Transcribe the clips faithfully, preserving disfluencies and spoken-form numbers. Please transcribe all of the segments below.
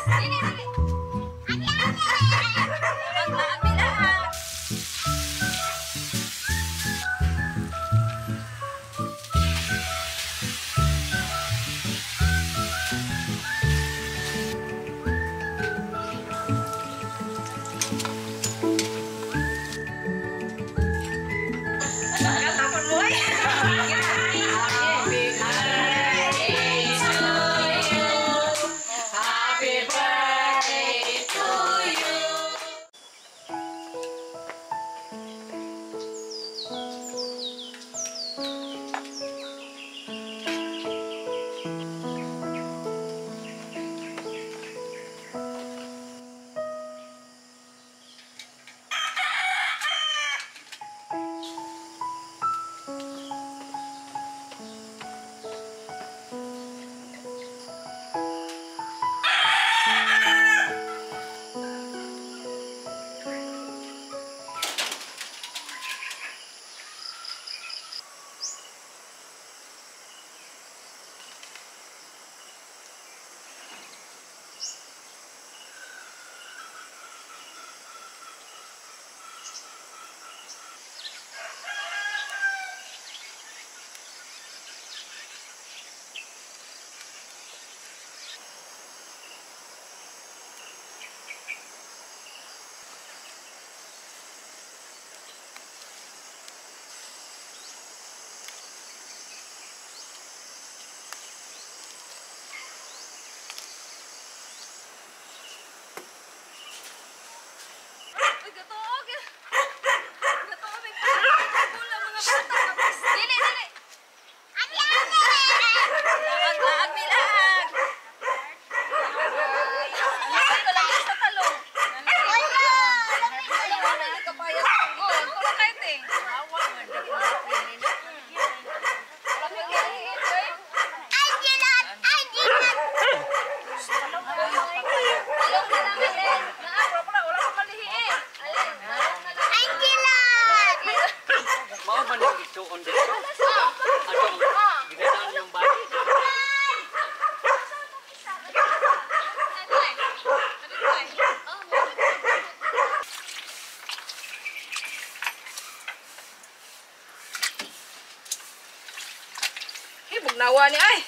Bugnawa ni ay.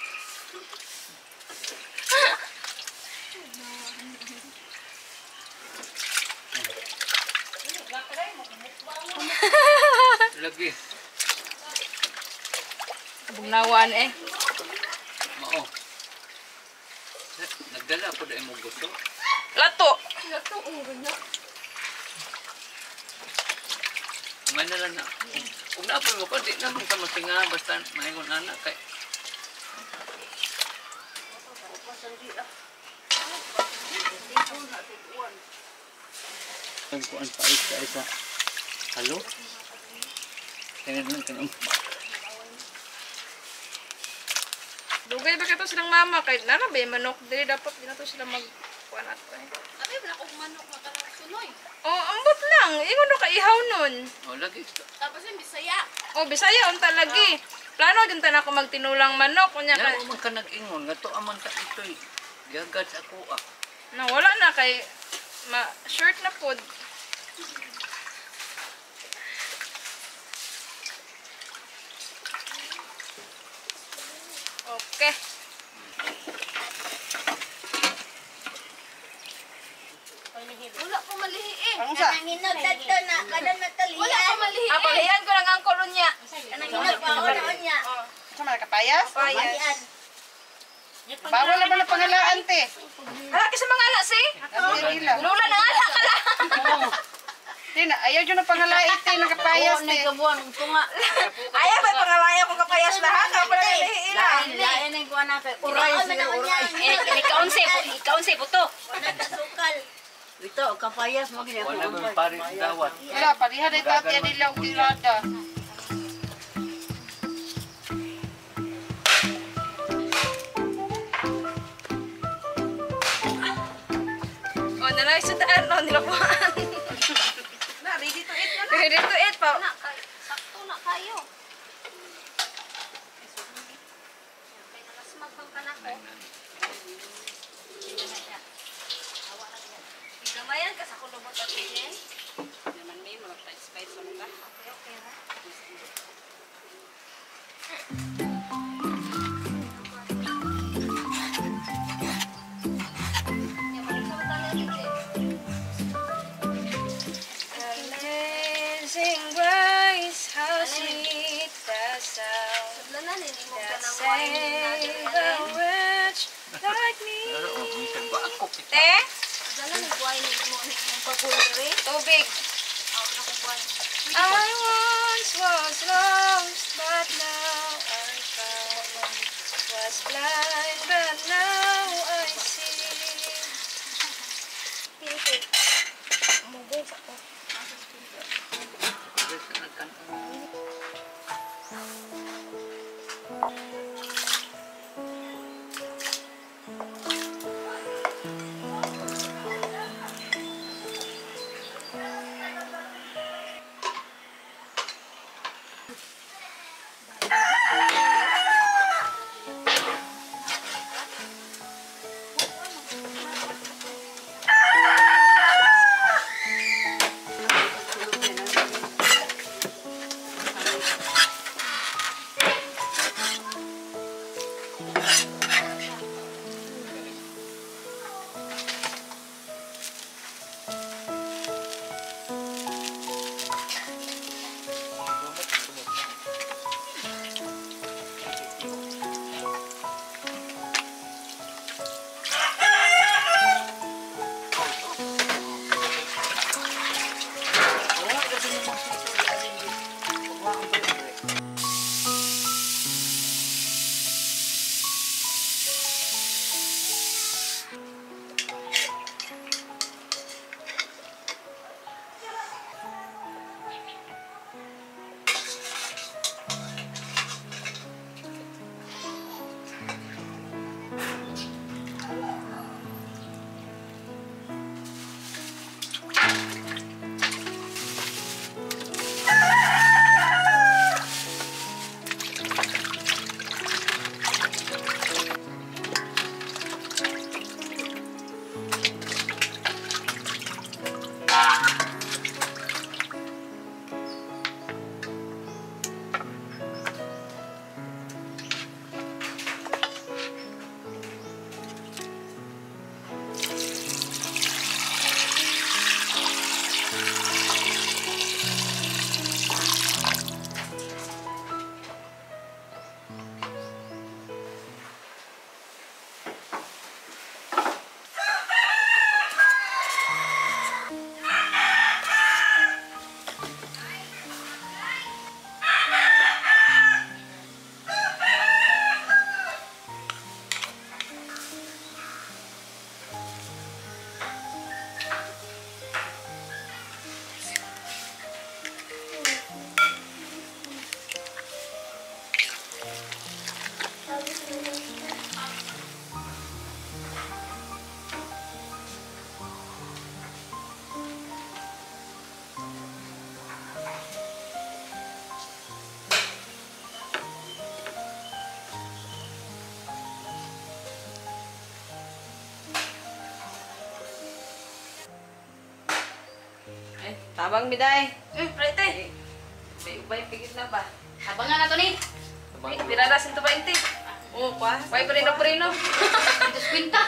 Lagi. Bugnawan eh. Mao. Nagdala ko dai mo gusto. Lato. Lato ang ganda. May na lang na. Kung naapol mo ko, di naman ka matinga basta maingon anak kay. Ang kuan pa isa isa. Halo? Kaya naman ka naman. Dugay ba kato silang mama kay nana ba manok dili dapat di na to sila mag kuan ato eh. Abi wala kog manok makarang sunoy. Oh, ambot lang. Ingon no ka ihaw nun. Oh, lagi. Tapos yung Bisaya. Oh, Bisaya unta lagi. Plano jud ta na ako magtinulang manok kunya Nga ka. mo man ka nag-ingon nga to aman ka itoy. Gagad sa ako ah. Na wala na kay ma short na pod. Okay. Wala ko malihi eh. Ang sa? Kanang hinod dadto na, kadang natalian. Wala ko malihi Ah, eh. palihan ko lang ang kolon niya. Kanang hinod pa ako niya. Oh, Sama na kapayas? payas. Bawal naman ang pangalaan, te. Hala kasi mga ala si. Ang dila. Lula na ala ka lang. Te, na- ayaw dyan ang pangalaan, te, ng kapayas, te. Kabuan tunga. Ayaw ba pangalaya kong kapayas na ha? Kaya pala nahihila. Lain ang kuan na kay Uray uray sila uray. Eh, ikaunse, ikaunse buto. Wala ka sukal. Ito kapayas mo gina Wala mo pari dawat. Wala, pariha na itatya nila ang tirada. Oh, nanay sa daan. Oh, nilapuan. Na, ready to eat na na. Ready to eat pa. Sakto na kayo. Kay nalasmag bang kanako. Te? Dala ni buhay ni mo ni paguliri. Tubig. Ako na kung buhay. I once was lost, but now I found. Was blind, but now I see. Pinto. Mugos ako. Tabang biday. Hmm, right eh. May ubay pigit na ba? Abangan na to ni. Eh, pirarasin to ba inte? Oo, pa. May perino-perino. Ito kwinta.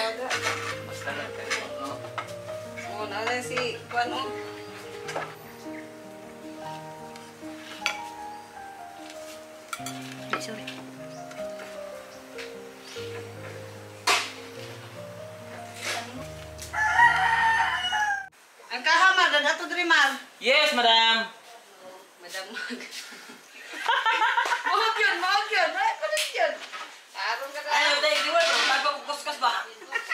Masalah kayo, no? Oo, nala si Juan, oh. Ay, sorry. Ang kahamar, dadato diri mal. Yes, madam. Madam mag. Mahog yun, mahog yun. Ay, kulit yun. Aron ka na. Ayaw, day, di wala. Bago kuskas ba?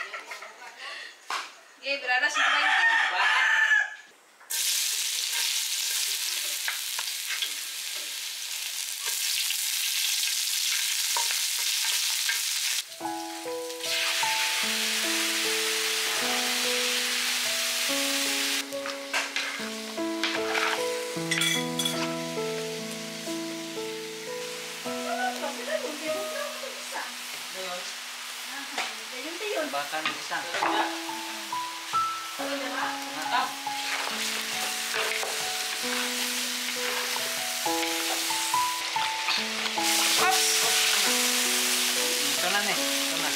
Eh, pirarasin to ba inte? Bakal bisa. Ito na nih, ito na.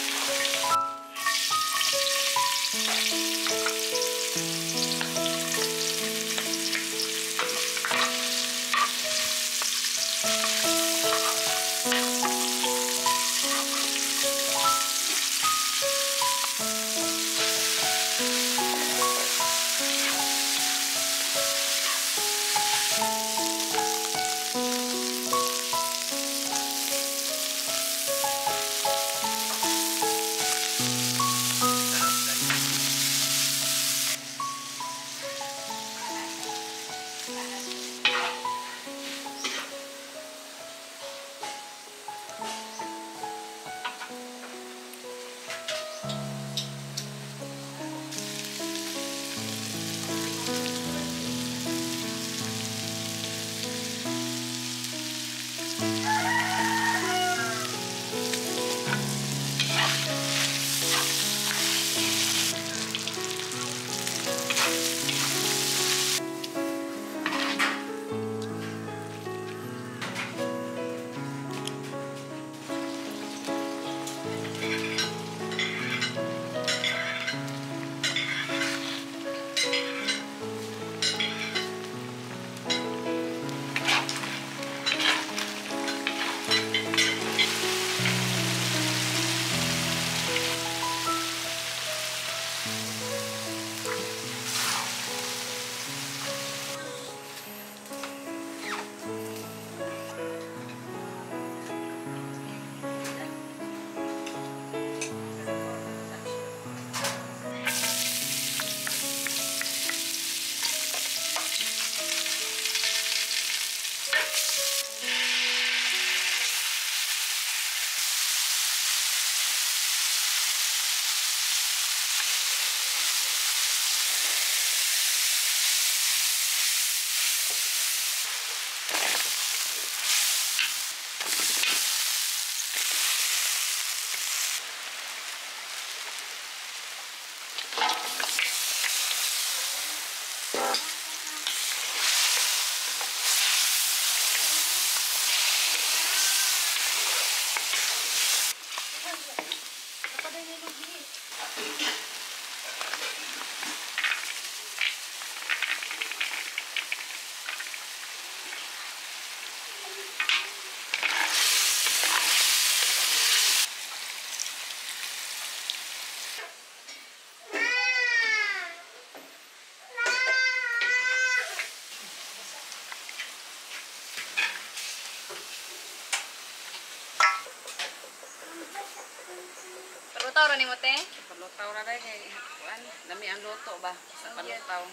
Palutaw ra nimo te? Palutaw ra day kay kuan, lami ang luto ba sa palutaw.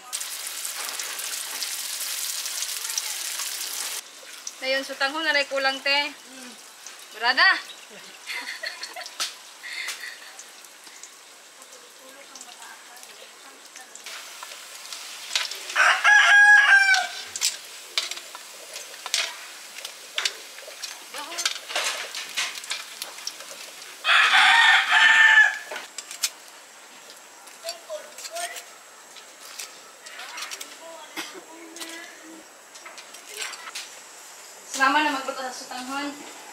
Dayon sutanghon na ray kulang te. Berada. Sama na magluto sa sutanghon.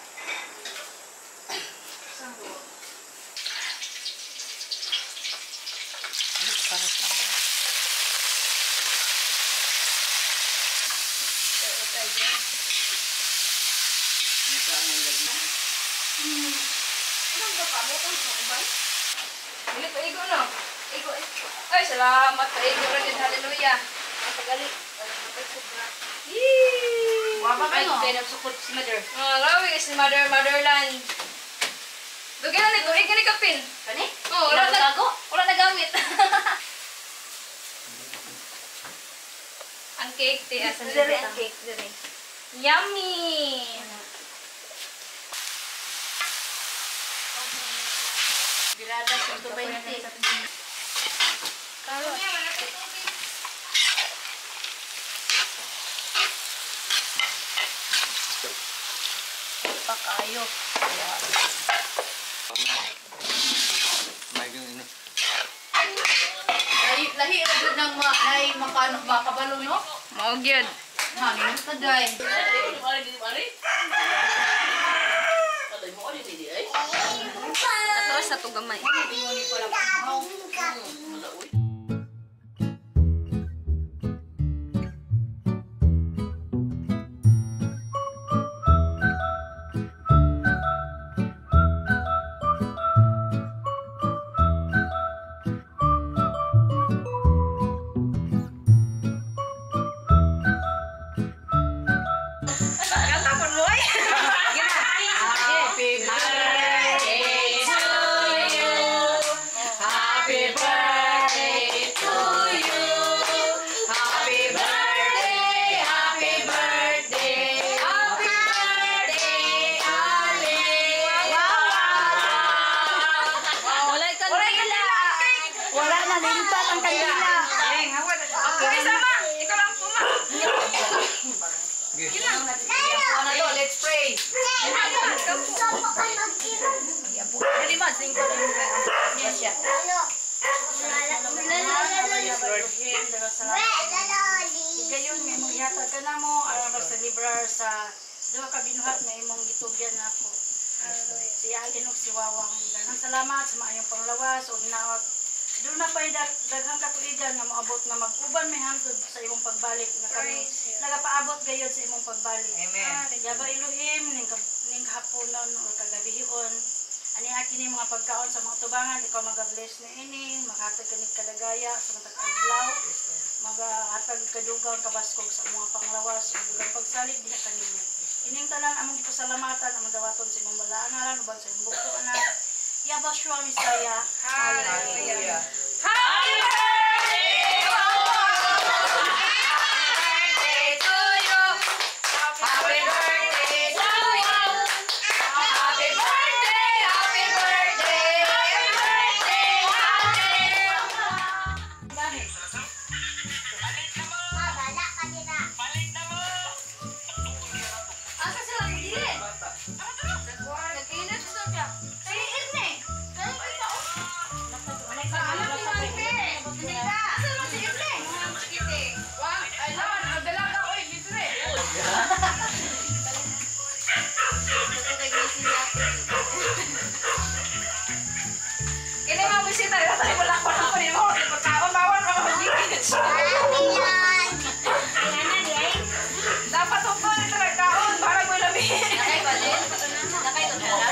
Dili ko igo no. Igo. Ay salamat sa igo ra din. Hallelujah. Pagalit. Yee! Wapa ka, no? Ay, kaya nagsukot si Mother. Ah, grabe si Mother, Motherland. Dugyan na nito, eh, gani kapin. Kani? Oh, wala na, Gago? wala na gamit. Ang cake, te, asan Dere, dito? ang cake, dere. Yummy! Birada sa twenty. Taro. Pa kayo. May ganun. Lahi, lahi ra gud nang ma, nay makano ba kabalo no? Mao gyud. Ha, ni ta day. Atras na to gamay. Let's pray. Dali man sing ko lang niya siya. Gayon nga mo ihatag ka na mo aron sa celebrar sa duha ka binuhat nga imong gitugyan nako. Si Alin ug si Wawang. Daghang salamat sa maayong panglawas ug hinaot. Doon na pa'y dag daghang katuigan nga moabot na mag-uban may hangtod sa imong pagbalik na kami nagapaabot gayud sa imong pagbalik. Amen. Yaba Elohim ning ning haponon o kagabihon Ani akin yung mga pagkaon sa mga tubangan, ikaw mag-bless na ini, maghatag ka ni kadagaya sa mga tag-adlaw, maghatag kadugang kabaskog sa mga panglawas, bilang pagsalig din kanimo. Ining tanan among pasalamatan among dawaton sa imong balaangalan uban sa imong buko anak. Yabashua Misaya. Hallelujah. Happy birthday! Happy birthday to you! Happy birthday, happy birthday, happy birthday, happy Mabala ka din na. Asa sila nagdili? Nag-init sa siya. Si Irne. Kaya pa ito. Alam ni Marpe. Asa naman si Irne? Wang, ay naman, ang dalaga ko eh, dito eh. Kini mga bisita, tayo wala ko na ko rin mo. Pagkaon, bawal mga magigit. Ayan. Ayan na, Day. Dapat huwag na ito nagkaon para mo labihin. Nakay ba, Day? Nakay to, Tara.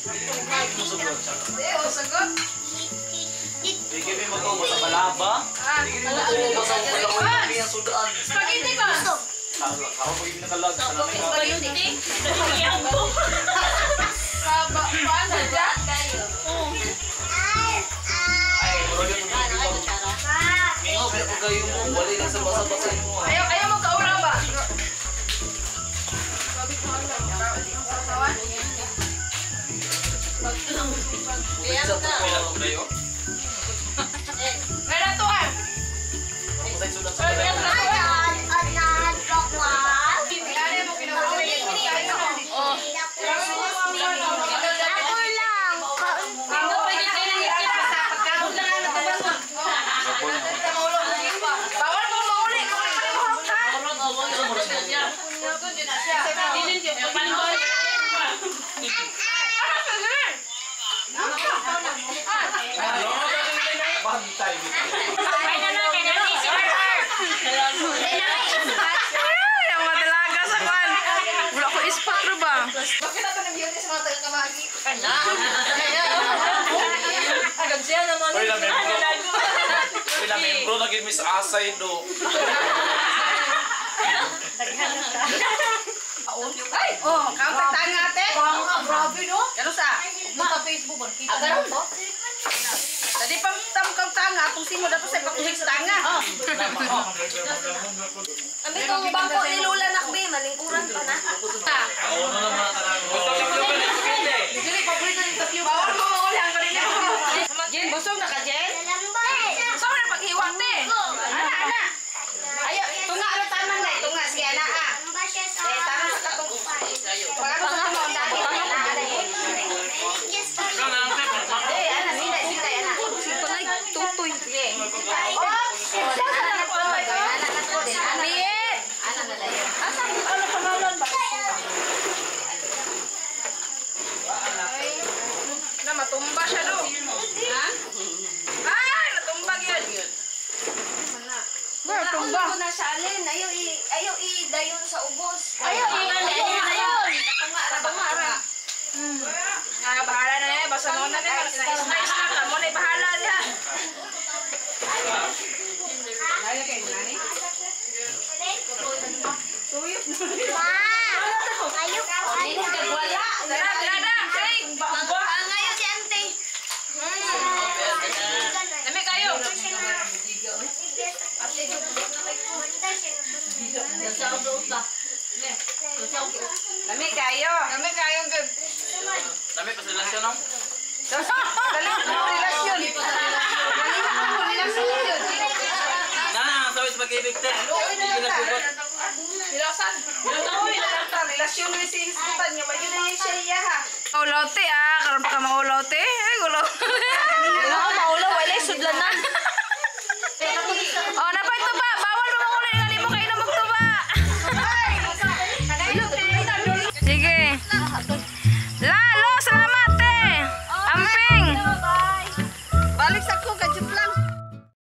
Eh, o, sagot. Sige, may mag-uwa sa balaba. Ah, spaghetti ba? Ako po yung nakalag sa namin. Spaghetti? Saba, paano dyan? Ay, marami po yung ibang. Mingo, pero kung kayo mo, wala lang sa basa-basa mo. Ayaw, ayaw mo kaulang ba? Sabi ko ano, yung sasawan? Isa po, may lang kayo. Meron to ah! Ako tayo sulat sa Meron balaba. to ah! Anan, Rockwan. Kaya mo pinawali. Oh. Ako lang. Ano pwede kayo nang ikip sa pagkaon lang ang nagbabaso? Bawal mo mauli. Kung ano mo ha? Doon na siya. Dilin siya. Yung panbol. Ah, sasabihin. Bantay dito. Ay, ang madalaga sa kwan. Wala ko ispatro ba? Bakit ako nag-beauty sa mga taga-kamagi? Kanya. Agad siya naman. Uy, na membro. Uy, na membro naging Miss Asay do. Ay! Oh, counter tanga ate. Grabe, no? Ano sa? Sa Facebook, ba? Kita Agaron mo to? Tadi pang tamkang tanga, tusin mo dapat sa pakuhig sa tanga. Kami kong bangko ni Lola Nakbi, malingkuran pa na. Ako na lang mga tarang. Dili paborito ni Tatyo. Bawal mo mauli ang kanina. Jen, busog na ka, Jen? Lalambay. Saan mo na paghiwag, te? Ana, ana. Ayo, tunga ano taman na, tunga sige ana ah. Ano ba siya sa... Eh, tara sa katong. Pagano sa katong dati, ana ana. Yes, pa. Eh, ana, sinday, sinday, ana. Pagay tutoy. Sige. Oh, siya sa na po. Ana na po din. Ana. Ana na dayo. Asa ano pangalan ba? Ay, na matumba siya do. Ha? Ay, natumba gyud. Ba, tumba. Ko na siya alin. Ayaw i... Ayaw i... Dayon sa ubos. Ayaw, ayaw, ayaw, ayaw. Tunga ra, tunga ra. Nga, bahala na eh. Basta noon na eh. Nice na ka. Mo na bahala niya. Laya kayo, nani? Tuyok. Ma! Ayaw ko. Ayaw ko. Tara, tara na. Hey! Ngayon si Ante. Dami kayo. Dami kayo. Dami kayo. Good. Dami pa sa relasyon, no? Dali mo relasyon. Dali mo relasyon yun. Na, sabi sa pag-ibig, te. Hindi na pugot. Nilasan. Nilasan. Relasyon mo yung siniskutan niya. May yun yung siya iya ha. Maulaw te ah. Karoon pa ka maulaw te. Ay, gulaw. Maulaw, wala sudlanan.